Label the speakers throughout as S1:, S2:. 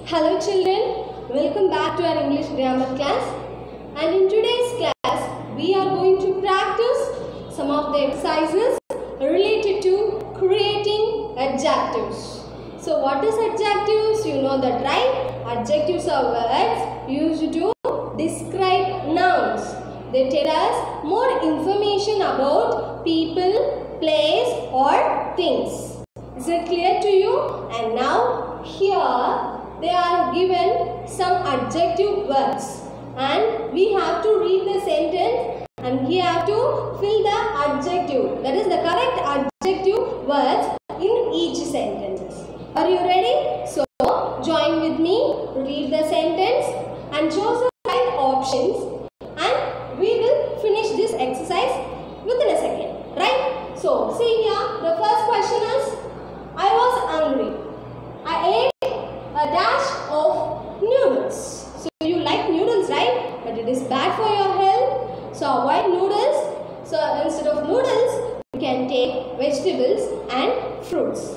S1: Hello children, welcome back to our English grammar class, and in today's class we are going to practice some of the exercises related to creating adjectives. So what is adjectives? You know that, right? Adjectives are words used to describe nouns. They tell us more information about people, place or things. Is it clear to you? And now here they are given some adjective words and we have to read the sentence and we have to fill the adjective, that is the correct adjective words in each sentence. Are you ready? So join with me, read the sentence and choose the right options and we will finish this exercise within a second, right? So see here, the first question is, I was hungry. I ate a dash of noodles. So you like noodles, right? But it is bad for your health. So avoid noodles. So instead of noodles, you can take vegetables and fruits.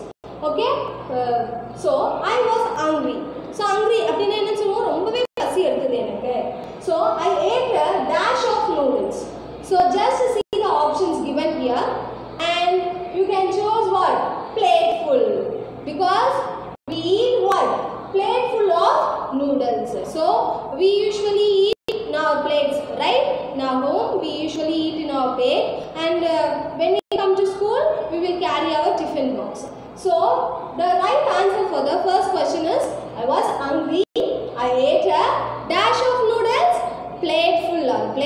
S1: Okay? So I was hungry. So hungry அப்படினா என்ன சொல்லுவோம், ரொம்பவே பசி எடுக்குது எனக்கு. So I ate a dash of noodles. So just see the options given here and you can choose what? Plateful. Because we eat what? Plate full of noodles. So we usually eat in our plates, right? In our home we usually eat in our plate, and when we come to school we will carry our tiffin box. So the right answer for the first question is, I was hungry, I ate a dash of noodles, plate full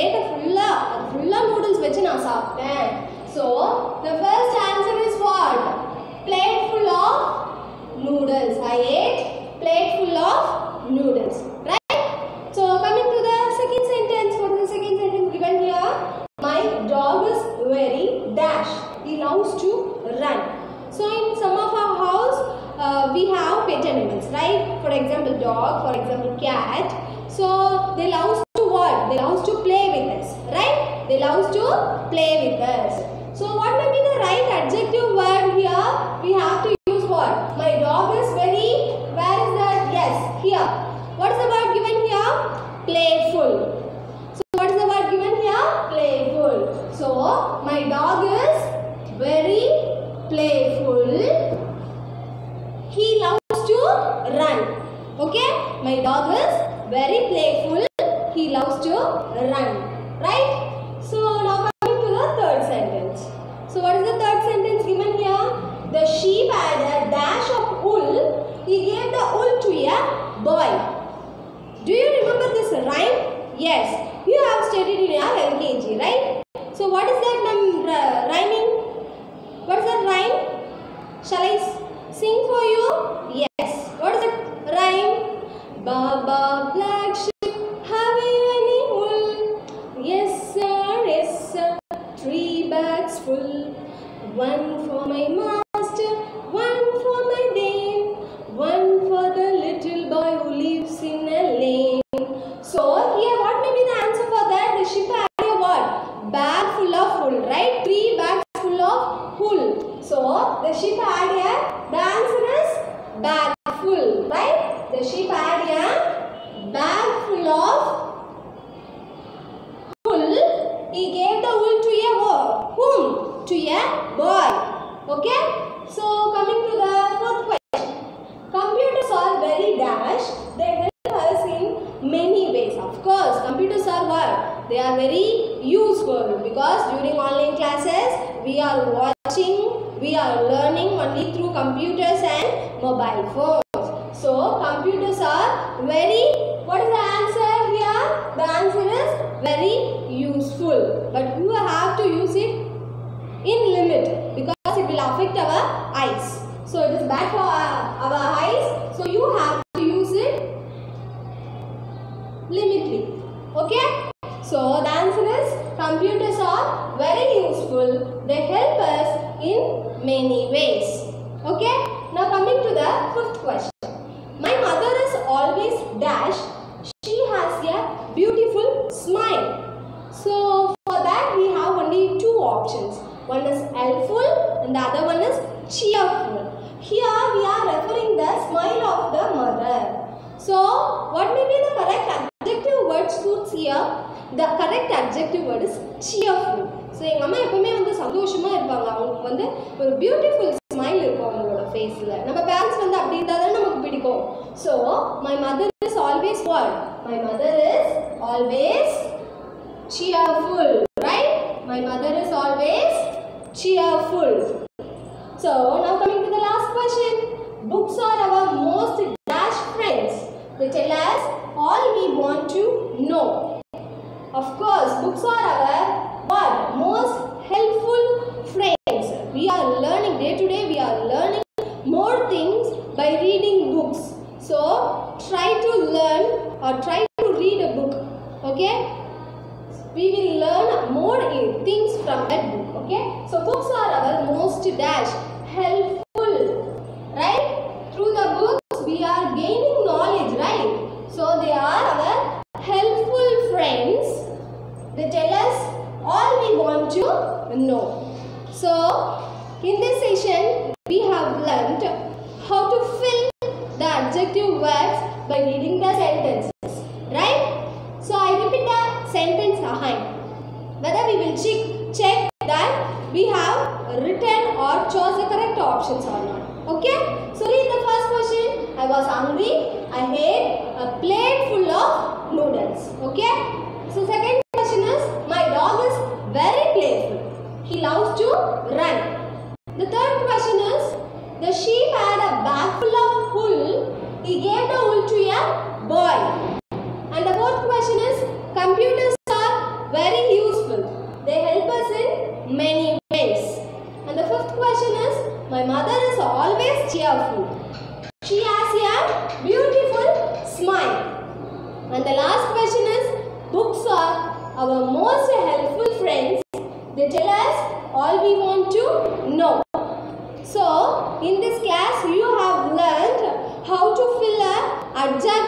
S1: noodles vechi na saapten. So the first answer is what? Plate full of noodles. I ate plate full of noodles, right? So coming to the second sentence, what is the second sentence given here? My dog is very dash. He loves to run. So in some of our house we have pet animals, right? For example dog, for example cat. So they love to what? They love to play with us, right? They love to play with us. So what may be the right adjective word here? We have to use what? My dog is very, where is that? Yes, here. What is the word given here? Playful. So what is the word given here? Playful. So my dog is very playful. He loves to run. Okay? My dog is very playful. He loves to run. Right? So now coming to the third sentence. So what is the third sentence given here? The sheep had a dash of wool. He gave the wool to a boy. Do you remember this rhyme? Yes. You have studied in your LKG, right? So what is that rhyming? What is that rhyme? Shall I sing for you? Yes. What is that rhyme? Baba black sheep, have you any wool? Yes sir, 3 bags full. One for my master, one for my dame, one for the little boy who lives in a lane. So here what may be the answer for that? The sheep had a what? Bag full of wool, right? 3 bags full of wool. So the sheep had a, the answer is bag full, right? The sheep had a bag full of wool. He gave the wool to a whom? To a boy. Okay? So coming to the fourth question. Computers are very dash. They help us in many ways. Of course, computers are what? They are very useful because during online classes we are watching, we are learning only through computers and mobile phones. So computers are very, what is the answer here? The answer is very useful. But you have to use it in limit because it will affect our eyes. So it is bad for our eyes. So you have to use it limitly. Okay? So the answer is computers are very useful. They help us in many ways. Okay? Now coming to the fifth question. My mother is always dash. She has a beautiful smile. So for that we have only 2 options. One is helpful and the other one is cheerful. Here we are referring the smile of the mother. So, what may be the correct adjective word suits here? The correct adjective word is cheerful. So, எங்க அம்மா எப்பவுமே வந்து சந்தோஷமா இருப்பாங்க. அவங்களுக்கு வந்து ஒரு beautiful smile இருக்கும் அவங்களோட ஃபேஸ்ல. நம்ம பேரண்ட்ஸ் வந்து அப்படி இருந்தா தான் நமக்கு பிடிக்கும். So, my mother is always what? My mother is always cheerful, right? My mother is always cheerful. So, now coming to the last question. Books are our most dash friends. They tell us all we want to know. Of course, books are our what? Most helpful friends. We are learning day to day. We are learning more things by reading books. So, try to learn or try to read a book. Okay? We will learn more things from that book. Okay? So, books are our most dash helpful. Right? Through the books, we are gaining knowledge. Right? So, they are our helpful friends. They tell us all we want to know. So, in this session, we have learnt how to fill the adjective words by reading the sentences. Right? So, I repeat the sentence behind. Whether we will check that we have written or chose the correct options or not. Okay? So, read the first question. I was hungry. I ate a plate full of noodles. Okay? So, second question is, my dog is very playful. He loves to run. The third question is, the sheep had a bag full of wool. He gave the wool to a boy. And the fourth question is, computers are very useful. They help us in many ways. And the fifth question is, my mother is always cheerful. She has a beautiful smile. And the last question is, books are our most helpful friends. They tell us all we want to know. So, in this class, you have learned how to fill a adjective